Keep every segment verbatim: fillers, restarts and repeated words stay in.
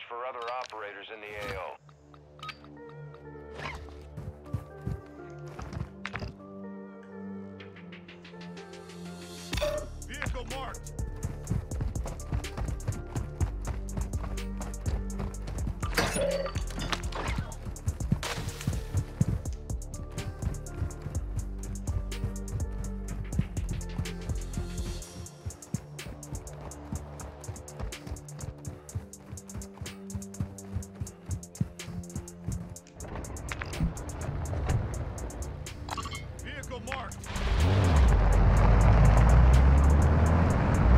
for other operators in the A O. Vehicle marked. Vehicle marked.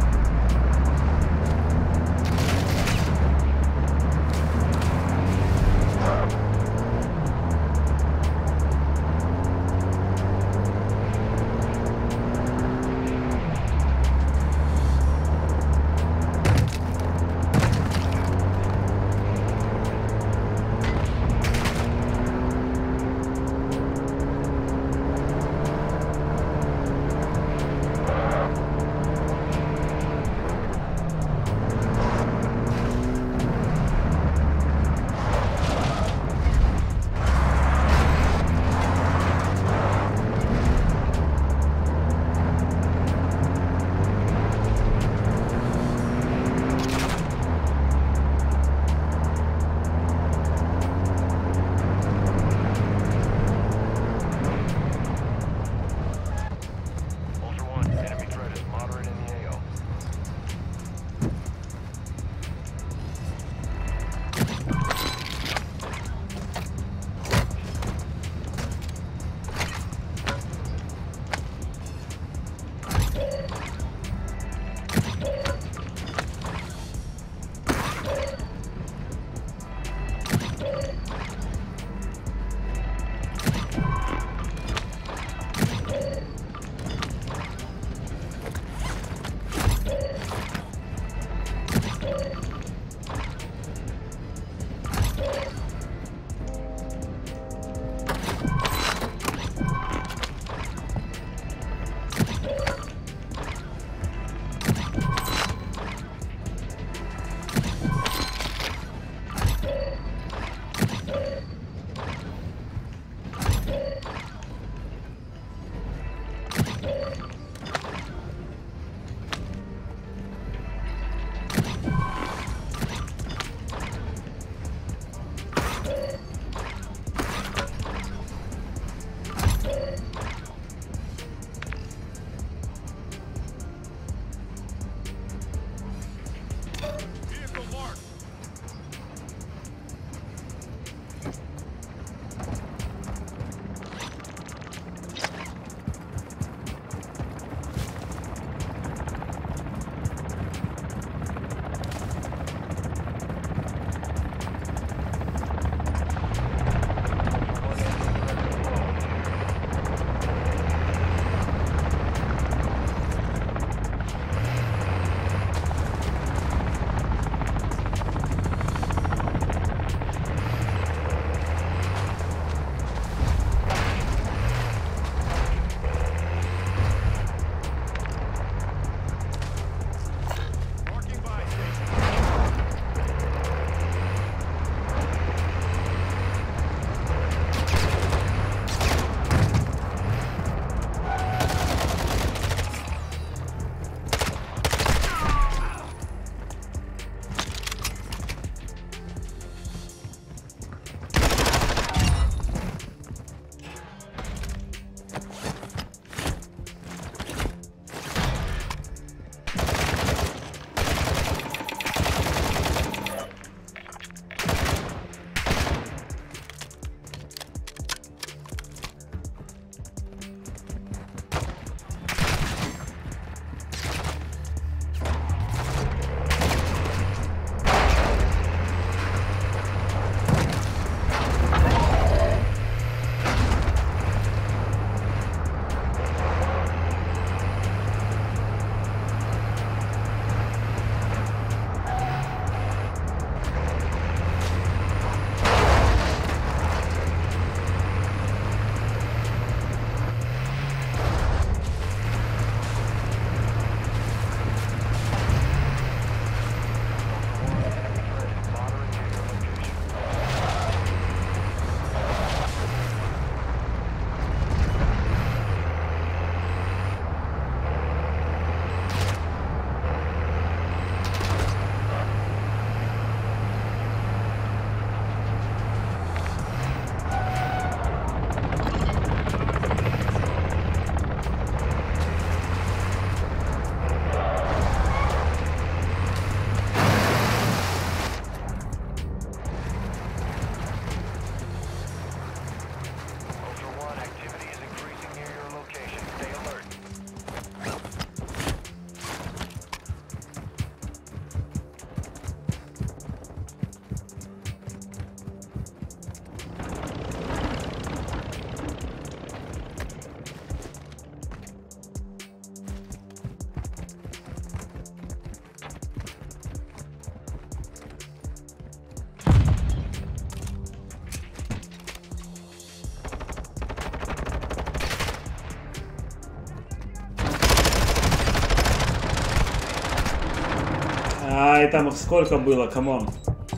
и там их сколько было, камон.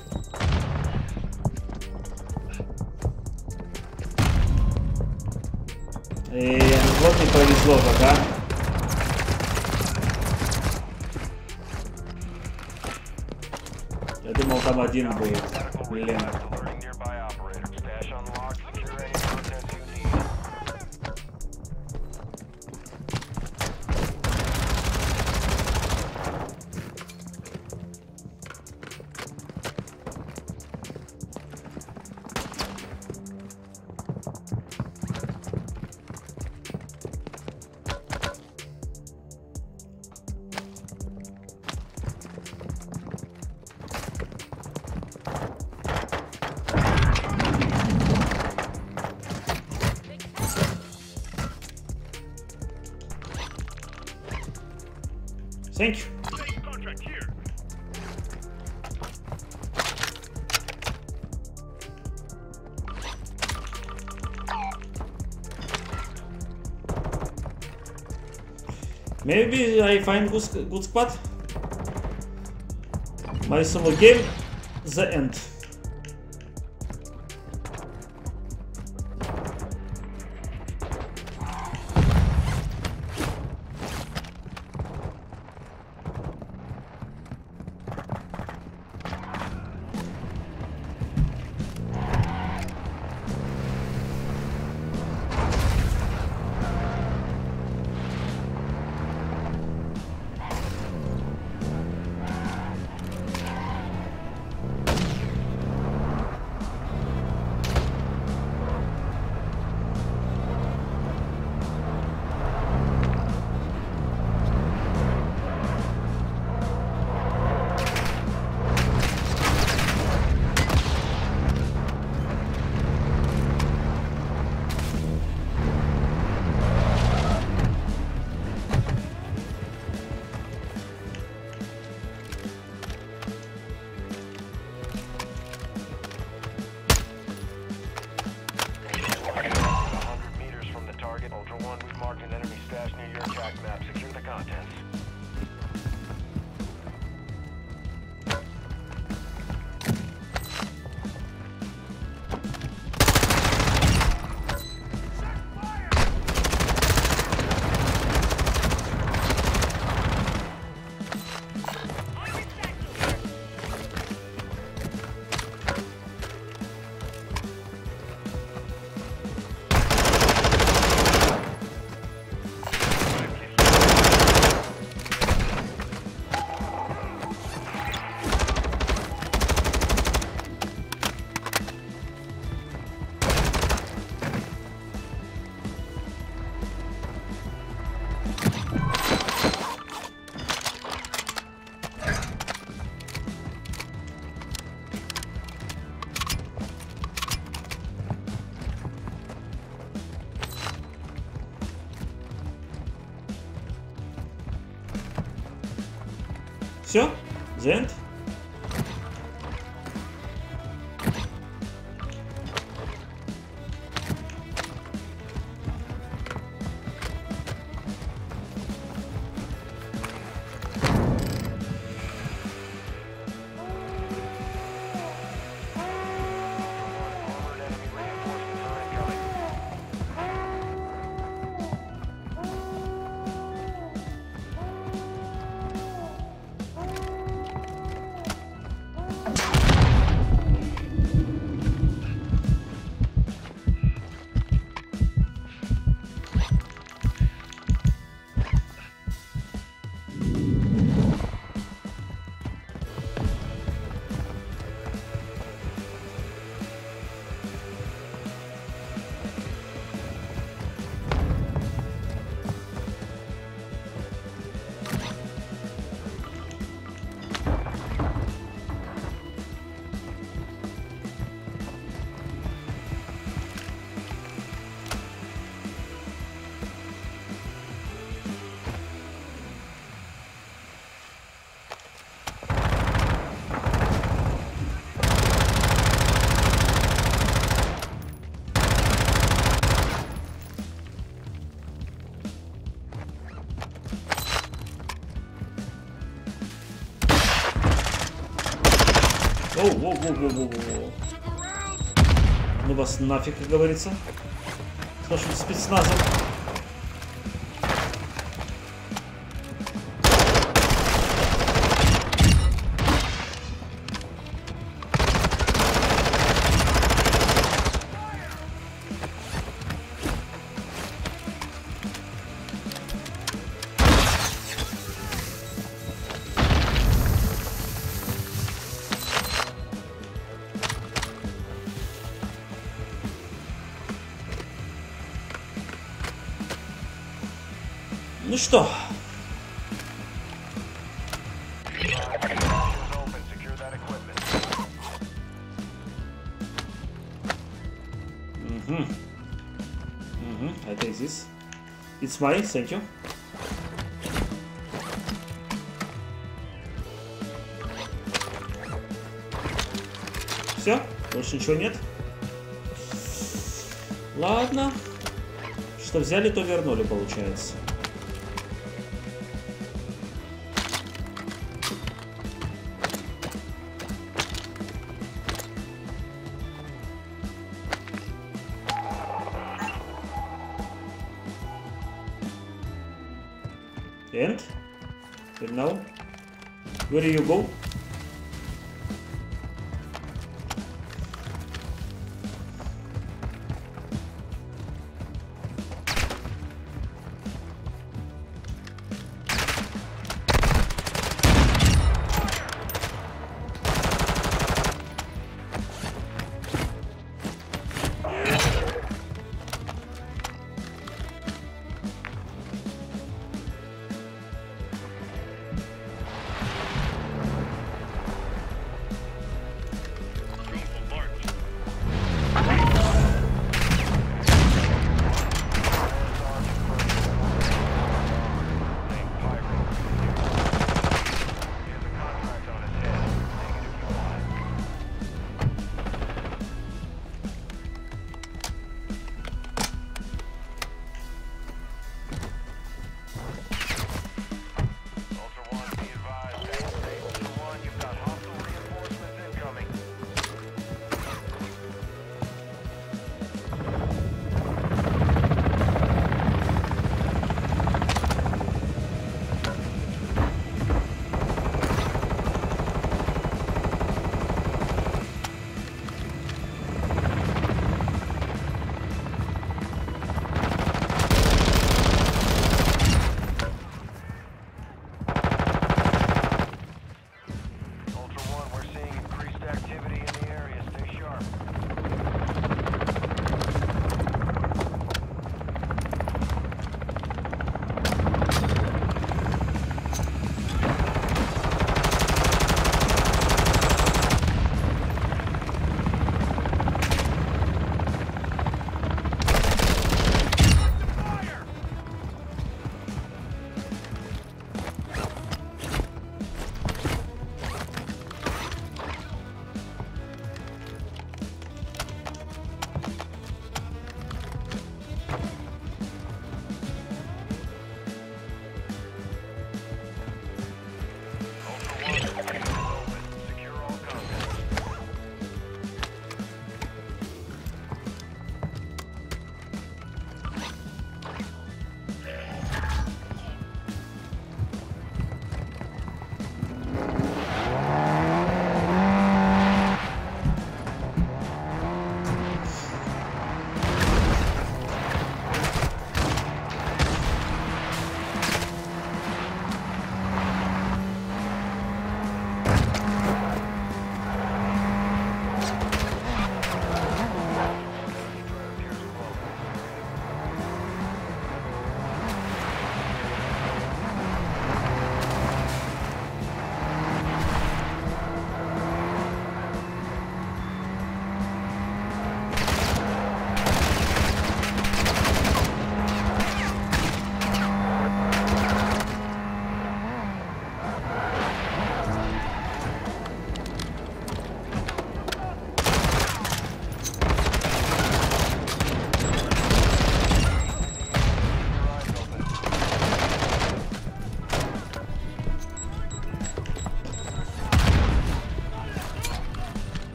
И вот не повезло пока. Я думал, там один будет. Блин. Thank you. Maybe I find good, good spot. My solo game, the end. Все? The end? Во-во-во-во-во. Ну вас нафиг, как говорится. С нашим спецназом. Ну что? Угу. Угу. I take this. It's mine, thank you. Все? Больше ничего нет? Ладно. Что взяли, то вернули, получается. And? And now? Where do you go?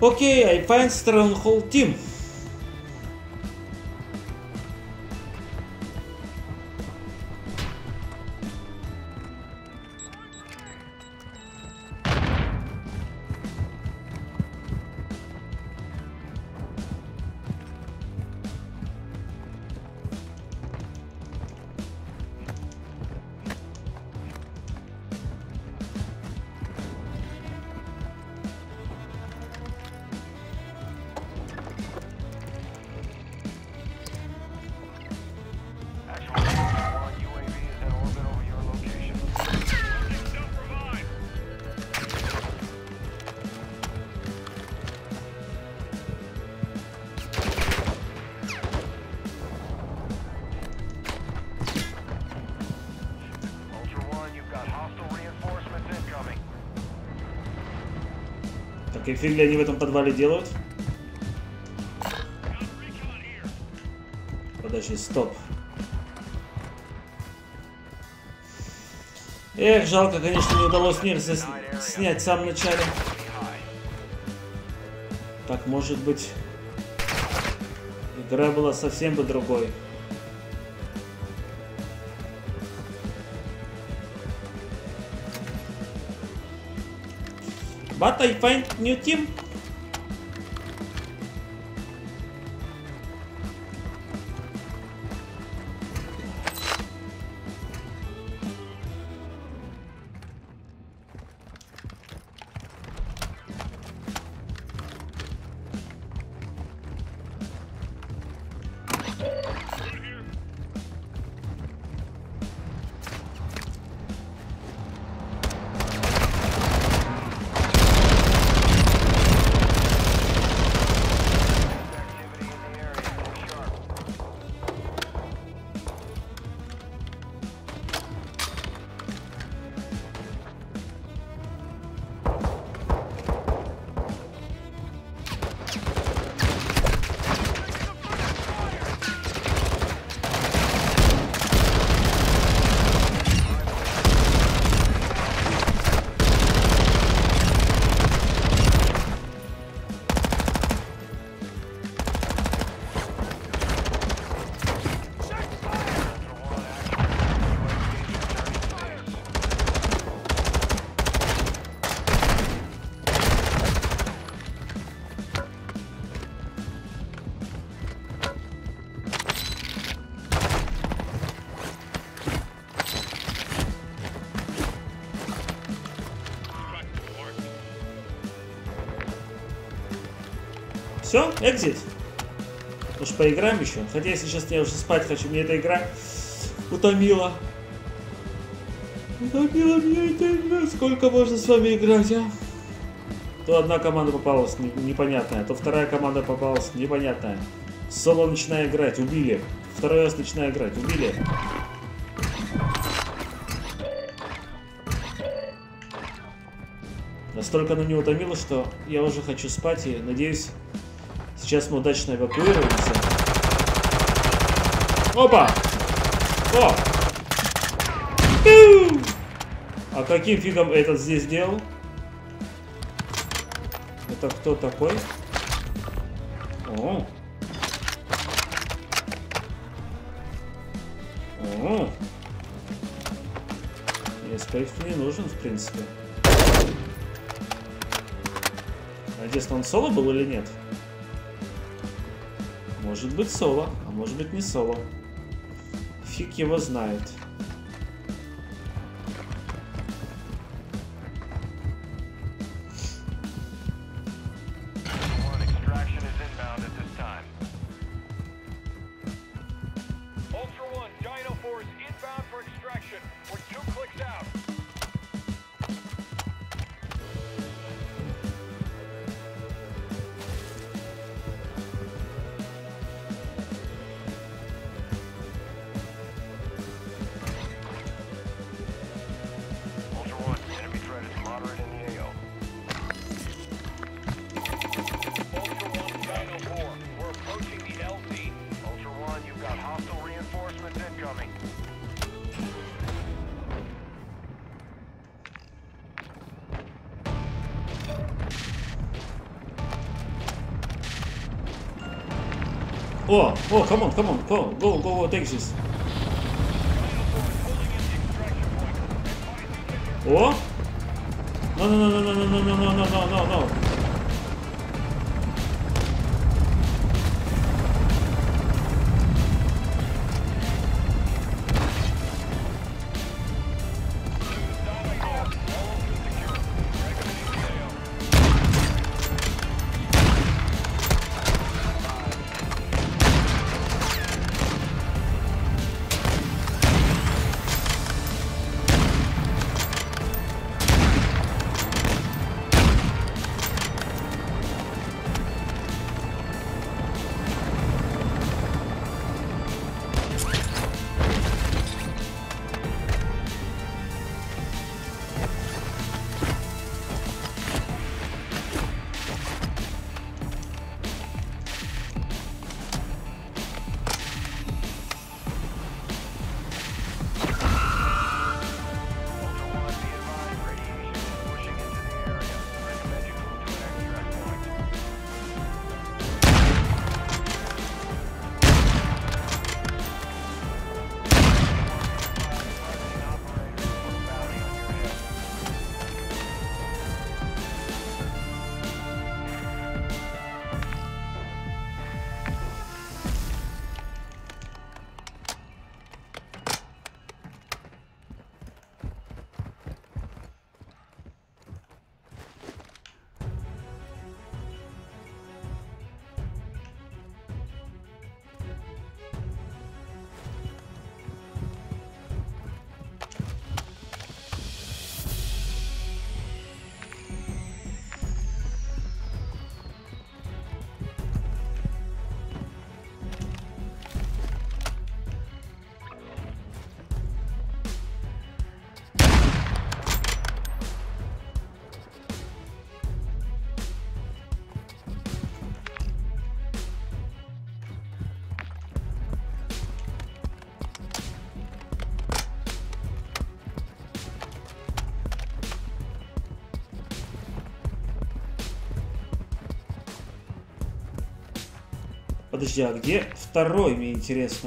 Okay, I find stronghold team. Какие фигли они в этом подвале делают? Подожди, стоп. Эх, жалко, конечно, не удалось мир снять в самом начале. Так, может быть, игра была совсем бы другой. But I find new team. Все, экзит. Уж поиграем еще. Хотя, если честно, я уже спать хочу. Мне эта игра утомила. Утомила меня эта игра. Сколько можно с вами играть, а? То одна команда попалась непонятная, то вторая команда попалась непонятная. Соло начинаю играть, убили. Второй раз начинаю играть, убили. Настолько она не утомила, что я уже хочу спать и надеюсь, сейчас мы удачно эвакуируемся. Опа! О! А каким фигом этот здесь делал? Это кто такой? О! О! Я спейф не нужен, в принципе. Интересно, он соло был или нет? Может быть соло, а может быть не соло. Фиг его знает. О, о, come on, come on, go, go, go, go, take this. О! No, no, no, no, no, no, no, no, no, no, no. Подожди, а где второй, мне интересно?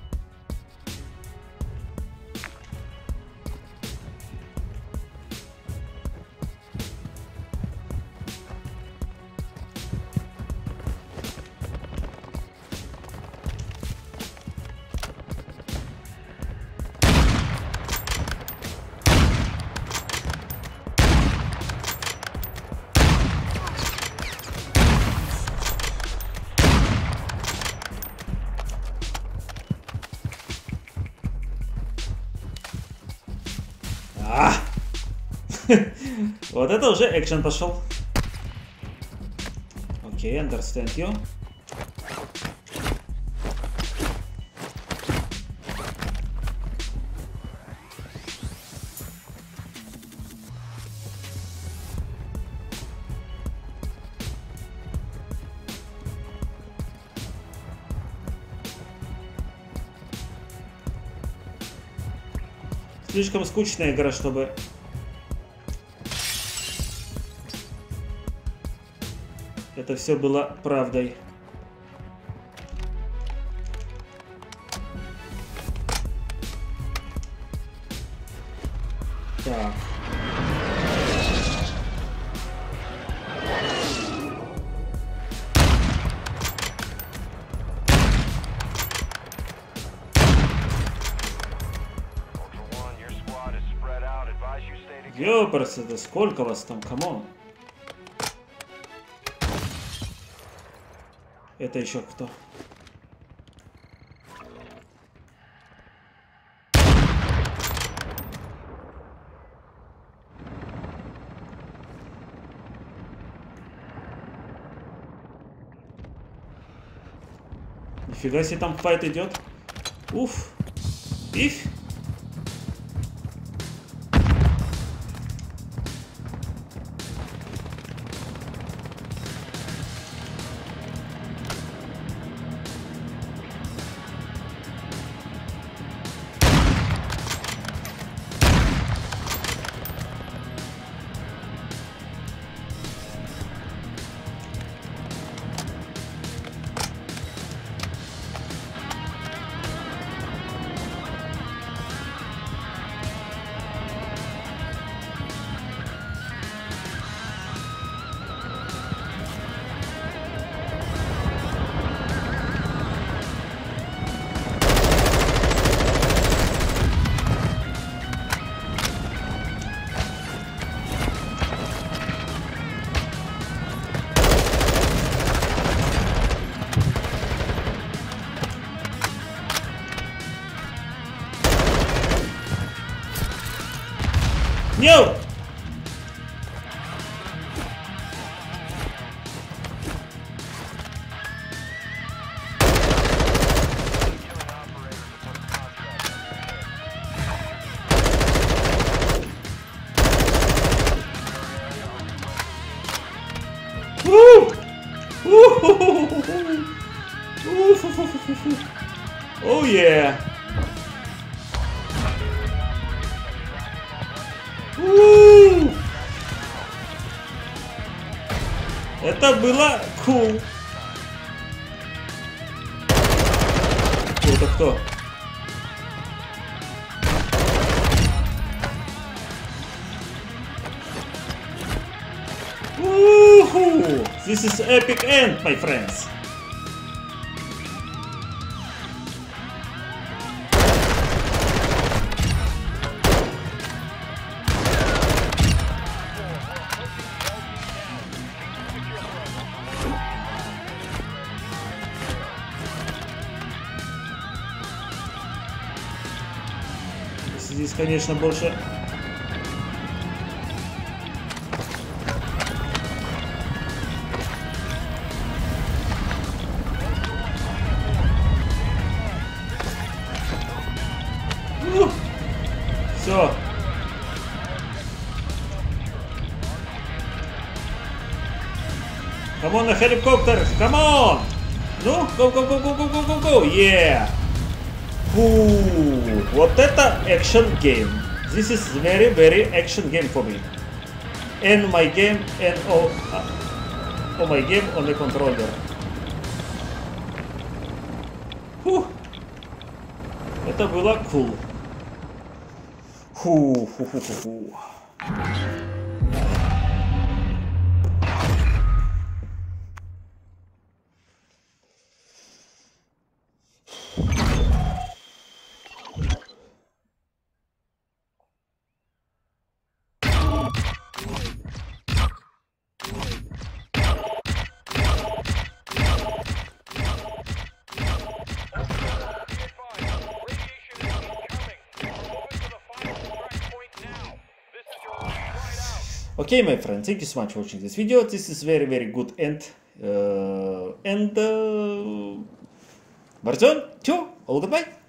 А! Вот это уже экшен пошел. Окей, okay, understand you. Слишком скучная игра, чтобы... это все было правдой. Так. Ёпрст, это сколько вас там, камон? Это еще кто? Нифига себе там файт идет. Уф. Иф. No! Woo! Oh yeah! Woo! Это было cool. Это кто? Woohoo! This is epic end, my friends. Здесь, конечно, больше... Все. Come on, helicopter! Come on! Ну, go, go, go, go, go, go, go, go! Yeah! Фу, вот это action game. This is very, very action game for me. And my game, and oh, uh, oh my game on the controller. Фу, это было cool. Фу, фу, фу, фу, фу. Okay, my friend, thank you so much for watching this video. This is very, very good end. Uh, and uh, version two. All goodbye.